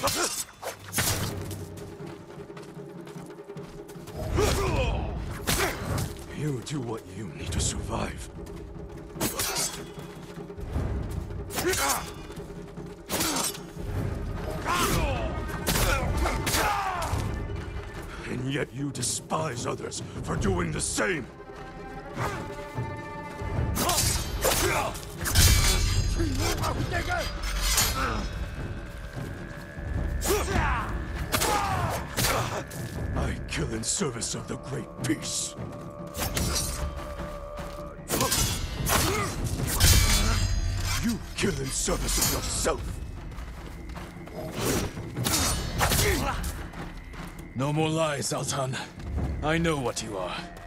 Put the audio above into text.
You do what you need to survive. And yet you despise others for doing the same. I kill in service of the Great Peace. You kill in service of yourself. No more lies, Zoltan. I know what you are.